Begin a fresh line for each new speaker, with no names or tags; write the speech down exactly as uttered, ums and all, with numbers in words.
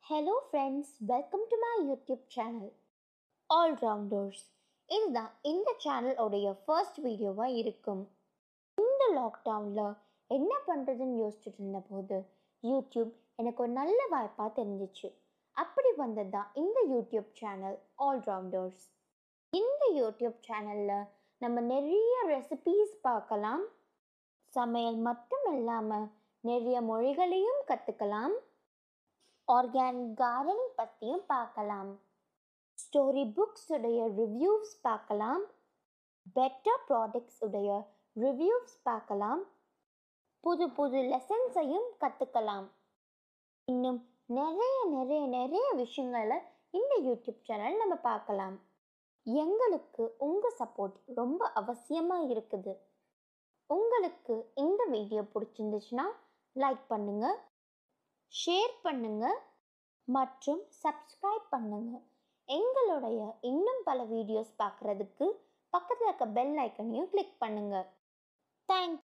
Hello friends, welcome to my YouTube channel All Rounders. இதுதான் இந்த channel உடைய first வீடியோவாக இருக்கும். இந்த லாக்டவுனில் என்ன பண்ணுறதுன்னு யோசிச்சுட்டு இருந்த போது யூடியூப் எனக்கு ஒரு நல்ல வாய்ப்பாக தெரிஞ்சிச்சு. அப்படி வந்தது தான் இந்த யூடியூப் சேனல் ஆல் ரவுண்டர்ஸ். இந்த யூடியூப் சேனலில் நம்ம நிறைய ரெசிபீஸ் பார்க்கலாம். சமையல் மட்டும் இல்லாமல் நிறைய மொழிகளையும் கற்றுக்கலாம். ஆர்கானிக் கார்டனிங் பற்றியும் பார்க்கலாம். ஸ்டோரி புக்ஸ் உடைய ரிவ்யூஸ் பார்க்கலாம். பெட்டர் ப்ராடக்ட்ஸ் உடைய ரிவ்யூஸ் பார்க்கலாம். புது புது லெசன்ஸையும் கற்றுக்கலாம். இன்னும் நிறைய நிறைய நிறைய விஷயங்களை இந்த யூடியூப் சேனல் நம்ம பார்க்கலாம். எங்களுக்கு உங்கள் சப்போர்ட் ரொம்ப அவசியமாக இருக்குது. உங்களுக்கு இந்த வீடியோ பிடிச்சிருந்துச்சுன்னா லைக் பண்ணுங்கள், ஷேர் பண்ணுங்கள் மற்றும் சப்ஸ்கிரைப் பண்ணுங்கள். எங்களுடைய இன்னும் பல வீடியோஸ் பார்க்குறதுக்கு பக்கத்தில் இருக்க பெல் ஐக்கனையும் கிளிக் பண்ணுங்கள். தேங்க்ஸ்.